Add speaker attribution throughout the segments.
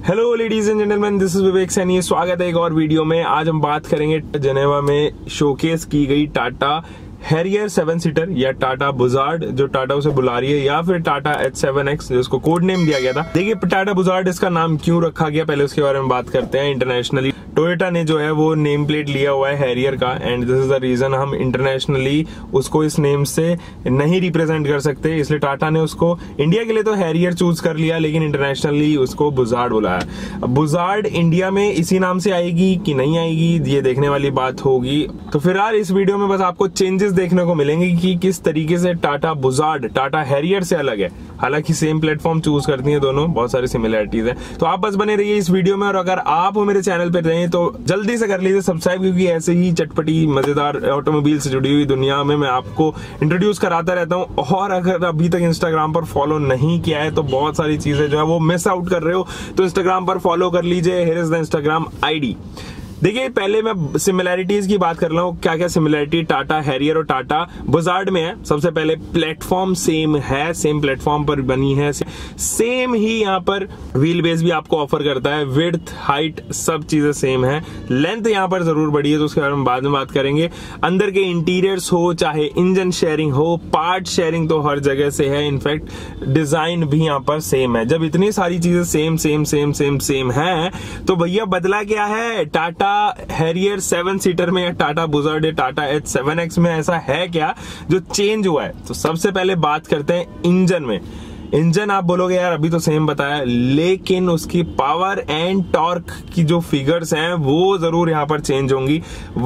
Speaker 1: Hello ladies and gentleman, this is Vivek Saini. स्वागत है एक और वीडियो में। आज हम बात करेंगे जेनेवा में शोकेस की गई टाटा हैरियर 7 सीटर या टाटा बुजार्ड, जो टाटा उसे बुला रही है, या फिर टाटा H7X जिसको कोड नेम दिया गया था। देखिए टाटा बुजार्ड इसका नाम क्यों रखा गया, पहले उसके बारे में बात करते हैं। इंटरनेशनली टोयोटा ने जो है वो नेम प्लेट लिया हुआ है हैरियर का, and this is the reason हम इंटरनेशनली उसको इस नेम से नहीं रिप्रेजेंट कर सकते, इसलिए टाटा ने उसको इंडिया के लिए तो हैरियर चूज कर लिया, लेकिन इंटरनेशनली उसको बुजार्ड बुलाया। अब बुजार्ड इंडिया में इसी नाम से आएगी कि नहीं आएगी, ये देखने वाली बात होगी। तो फिलहाल इस वीडियो में बस आपको चेंजेस देखने को मिलेंगे कि किस तरीके से टाटा बुजार्ड टाटा हैरियर से अलग है। हालांकि सेम प्लेटफॉर्म चूज करती है दोनों, बहुत सारी सिमिलरिटीज है। तो आप बस बने रहिए इस वीडियो में, और अगर आप मेरे चैनल पर रहे तो जल्दी से कर लीजिए सब्सक्राइब, क्योंकि ऐसे ही चटपटी मजेदार ऑटोमोबाइल से जुड़ी हुई दुनिया में मैं आपको इंट्रोड्यूस कराता रहता हूं। और अगर अभी तक इंस्टाग्राम पर फॉलो नहीं किया है तो बहुत सारी चीजें जो है वो मिस आउट कर रहे हो, तो इंस्टाग्राम पर फॉलो कर लीजिए। Here is the Instagram ID. देखिए पहले मैं सिमिलैरिटीज की बात कर रहा हूँ, क्या क्या सिमिलैरिटी टाटा हैरियर और टाटा बुजार्ड में है। सबसे पहले प्लेटफॉर्म सेम है, सेम प्लेटफॉर्म पर बनी है, सेम ही यहाँ पर व्हील बेस भी आपको ऑफर करता है, विड्थ हाइट सब चीजें सेम है। लेंथ यहाँ पर जरूर बढ़ी है, तो उसके बारे में बाद में बात करेंगे। अंदर के इंटीरियर्स हो चाहे इंजन शेयरिंग हो, पार्ट शेयरिंग तो हर जगह से है, इनफैक्ट डिजाइन भी यहाँ पर सेम है। जब इतनी सारी चीजें same same same same same है तो भैया बदला क्या है? टाटा हैरियर 7 सीटर में या टाटा बुजार्ड या टाटा H7X में ऐसा है क्या जो चेंज हुआ है? तो सबसे पहले बात करते हैं इंजन में। इंजन आप बोलोगे यार अभी तो सेम बताया, लेकिन उसकी पावर एंड टॉर्क की जो फिगर्स हैं वो जरूर यहाँ पर चेंज होंगी।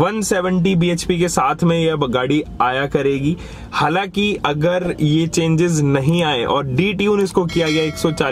Speaker 1: 170 bhp के साथ में यह गाड़ी आया करेगी। हालांकि अगर ये चेंजेस नहीं आए और डी ट्यून इसको किया गया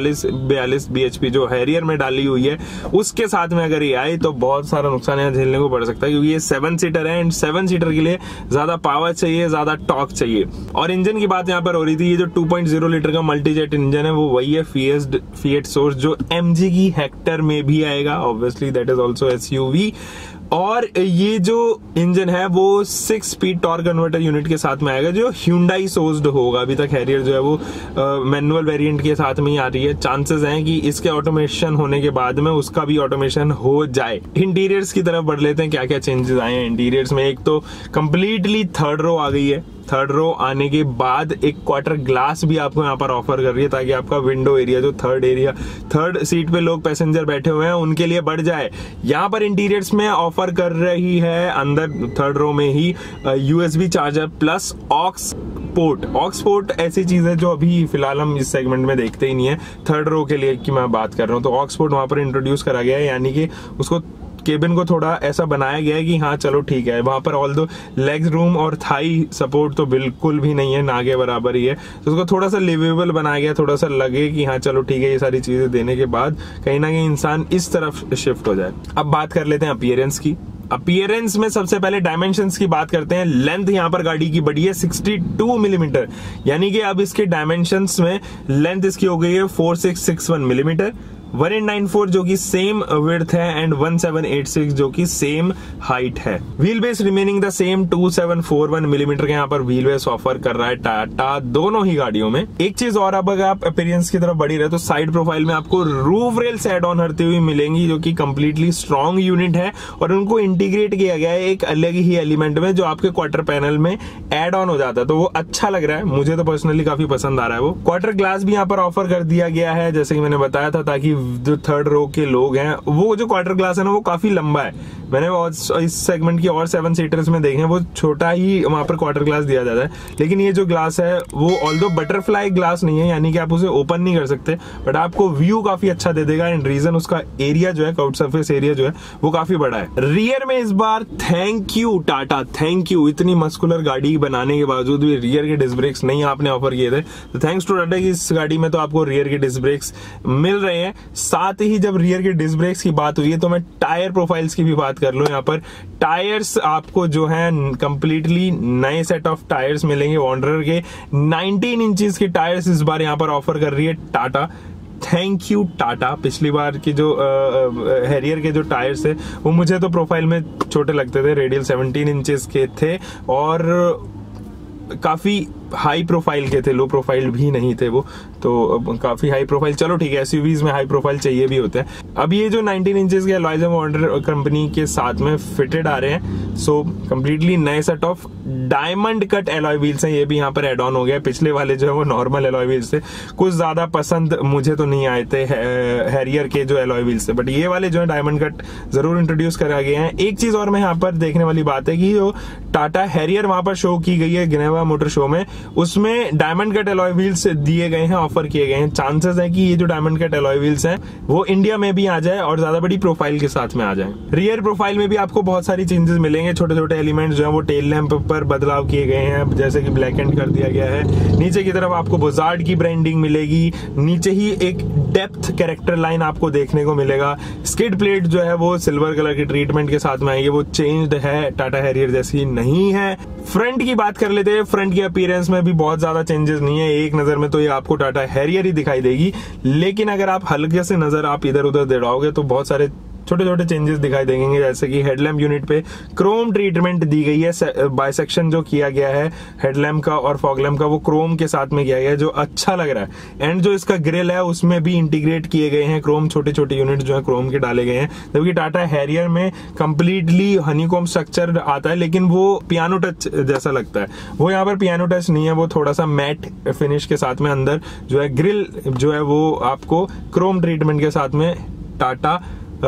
Speaker 1: 140-42 bhp जो हैरियर में डाली हुई है उसके साथ में अगर ये आए तो बहुत सारा नुकसान यहाँ झेलने को पड़ सकता है, क्योंकि ये 7 सीटर है एंड 7 सीटर के लिए ज्यादा पावर चाहिए, ज्यादा टॉर्क चाहिए। और इंजन की बात यहाँ पर हो रही थी, ये जो 2.0 लीटर का मल्टी इंजन है वो वही है फिएट सोर्स जो MG की हेक्टर में भी आएगा, obviously that is also SUV। और ये जो इंजन है वो 6 स्पीड टॉर्क कन्वर्टर यूनिट के साथ में आएगा, जो Hyundai सोर्स्ड होगा। अभी तक हैरियर जो है वो मैनुअल वेरिएंट के साथ में ही आ रही है। चांसेस हैं कि इसके ऑटोमेशन होने के बाद में उसका भी ऑटोमेशन हो जाए। इंटीरियर्स की तरफ बढ़ लेते हैं, क्या क्या चेंजेस आए हैं इंटीरियर्स में। एक तो कंप्लीटली थर्ड रो आ गई है। थर्ड रो आने के बाद एक क्वार्टर ग्लास भी आपको यहाँ पर ऑफर कर रही है, ताकि आपका विंडो एरिया जो थर्ड सीट पे लोग पैसेंजर बैठे हुए हैं उनके लिए बढ़ जाए। यहाँ पर इंटीरियर्स में ऑफर कर रही है अंदर थर्ड रो में ही USB charger plus aux port ऐसी चीज है जो अभी फिलहाल हम इस सेगमेंट में देखते ही नहीं है। थर्ड रो के लिए की मैं बात कर रहा हूँ, तो ऑक्स पोर्ट वहां पर इंट्रोड्यूस करा गया है, यानी कि उसको केबिन को थोड़ा ऐसा बनाया गया है कि हाँ चलो ठीक है। वहां पर ऑल दो लेग्स रूम और थाई सपोर्ट तो बिल्कुल भी नहीं है, ना के बराबर ही है, तो उसको थोड़ा सा लिवेबल बनाया गया, थोड़ा सा लगे कि हाँ चलो ठीक है। ये सारी चीजें देने के बाद कहीं ना कहीं इंसान इस तरफ शिफ्ट हो जाए। अब बात कर लेते हैं अपीयरेंस की। अपीयरेंस में सबसे पहले डायमेंशंस की बात करते हैं। लेंथ यहाँ पर गाड़ी की बढ़ी है 62 मिलीमीटर, यानी कि अब इसके डायमेंशंस में लेंथ इसकी हो गई है 4661 मिलीमीटर, 1894 जो कि सेम विड्थ है एंड 1786 जो कि सेम हाइट है। Wheel base remaining the same 2741 millimetre के यहाँ पर व्हील बेस ऑफर कर रहा है टाटा दोनों ही गाड़ियों में। एक चीज और, अब अगर आप अपीयरेंस की तरफ बढ़ी रहे तो साइड प्रोफाइल में आपको रूफ रेल्स ऐड ऑन हटती हुई मिलेंगी, जो कि कंप्लीटली स्ट्रॉन्ग यूनिट है और उनको इंटीग्रेट किया गया है एक अलग ही एलिमेंट में जो आपके क्वार्टर पैनल में एड ऑन हो जाता है, तो वो अच्छा लग रहा है। मुझे तो पर्सनली काफी पसंद आ रहा है वो। क्वार्टर ग्लास भी यहाँ पर ऑफर कर दिया गया है, जैसे कि मैंने बताया था, ताकि जो थर्ड रो के लोग हैं वो जो क्वार्टर ग्लास है ना वो काफी लंबा है। मैंने इस सेगमेंट की और 7 सीटर्स में देखे वो छोटा ही वहां पर क्वार्टर ग्लास दिया जाता है, लेकिन ये जो ग्लास है वो ऑल्दो बटरफ्लाई ग्लास नहीं है, यानी कि आप उसे ओपन नहीं कर सकते, बट आपको व्यू काफी अच्छा दे देगा। एंड रीजन उसका एरिया जो है, कर्व सरफेस एरिया जो है वो काफी बड़ा है। रियर में इस बार thank you Tata, thank you, इतनी मस्कुलर गाड़ी बनाने के बावजूद भी रियर के डिस्क ब्रेक्स नहीं आपने ऑफर किए थे, तो थैंक्स टू टाटा की इस गाड़ी में तो आपको रियर के डिस्क ब्रेक्स मिल रहे हैं। साथ ही जब रियर के डिस्क ब्रेक्स की बात हुई है तो मैं टायर प्रोफाइल्स की भी बात कर लूं। यहाँ पर टायर्स आपको जो है कंप्लीटली नए सेट ऑफ टायर्स मिलेंगे। वॉन्डरर के 19 इंचेस के टायर्स इस बार यहाँ पर ऑफर कर रही है टाटा। Thank you Tata. पिछली बार की जो हैरियर के जो टायर्स थे वो मुझे तो प्रोफाइल में छोटे लगते थे, रेडियल 17 इंचेस के थे और काफी हाई प्रोफाइल के थे, लो प्रोफाइल भी नहीं थे वो, तो काफी हाई प्रोफाइल। चलो ठीक है, एसयूवीज में हाई प्रोफाइल चाहिए भी होता है। अब ये जो 19 इंचेस के अलॉयज वॉन्डर कंपनी के साथ में फिटेड आ रहे हैं, सो कंप्लीटली नए set of diamond cut alloy wheels हैं। ये भी यहाँ पर एड ऑन हो गया। पिछले वाले जो है वो नॉर्मल एलॉय व्हील्स थे, कुछ ज्यादा पसंद मुझे तो नहीं आए थे हैरियर के जो एलॉय व्हील्स थे, बट ये वाले जो है डायमंड कट जरूर इंट्रोड्यूस करा गए हैं। एक चीज और मैं यहाँ पर देखने वाली बात है कि जो टाटा हैरियर वहां पर शो की गई है जिनेवा मोटर शो में, उसमें डायमंड कट एलॉय व्हील्स दिए गए हैं, ऑफर किए गए हैं। चांसेस है कि ये जो डायमंड कट एलॉय व्हील्स हैं वो इंडिया में भी आ जाए और ज्यादा बड़ी प्रोफाइल के साथ में आ जाए। रियर प्रोफाइल में भी आपको बहुत सारी चेंजेस मिलेंगे। छोटे छोटे एलिमेंट्स जो है वो टेल लैंप पर बदलाव किए गए हैं, जैसे कि ब्लैक एंड कर दिया गया है। नीचे की तरफ आपको बुजार्ड की ब्रांडिंग मिलेगी। नीचे ही एक डेप्थ कैरेक्टर लाइन आपको देखने को मिलेगा। स्किड प्लेट जो है वो सिल्वर कलर के ट्रीटमेंट के साथ में आएगी, वो चेंज्ड है, टाटा हैरियर जैसी नहीं है। फ्रंट की बात कर लेते हैं। फ्रंट की अपीयरेंस में भी बहुत ज्यादा चेंजेस नहीं है। एक नजर में तो ये आपको टाटा हैरियर ही दिखाई देगी, लेकिन अगर आप हल्के से नजर आप इधर उधर दौड़ाओगे तो बहुत सारे छोटे छोटे चेंजेस दिखाई देंगे। जैसे कि हेडलैम्प यूनिट पे क्रोम ट्रीटमेंट दी गई है, बाइसेक्शन जो किया गया है हेडलैम्प का और फॉग लैम्प का वो क्रोम के साथ में किया गया है, जो अच्छा लग रहा है। एंड जो इसका ग्रिल है उसमें भी इंटीग्रेट किए गए हैं क्रोम, छोटे छोटे यूनिट जो है क्रोम के डाले गए हैं। जबकि टाटा हैरियर में कंप्लीटली हनीकॉम्ब स्ट्रक्चर आता है, लेकिन वो पियानो टच जैसा लगता है। वो यहाँ पर पियानो टच नहीं है, वो थोड़ा सा मैट फिनिश के साथ में अंदर जो है ग्रिल जो है वो आपको क्रोम ट्रीटमेंट के साथ में टाटा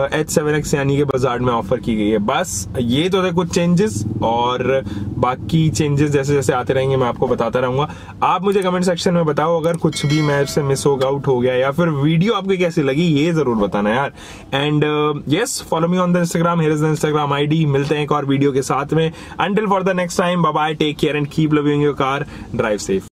Speaker 1: H7X यानी कि बजार्ड में ऑफर की गई है। बस ये तो थे कुछ चेंजेस, और बाकी चेंजेस जैसे जैसे आते रहेंगे मैं आपको बताता रहूंगा। आप मुझे कमेंट सेक्शन में बताओ अगर कुछ भी मैं से मिस हो आउट हो गया, या फिर वीडियो आपको कैसी लगी ये जरूर बताना यार। And yes, follow me on the Instagram, here is the Instagram ID. मिलते हैं एक और वीडियो के साथ में। Until for the next time, bye bye, take care and keep loving your car, drive safe.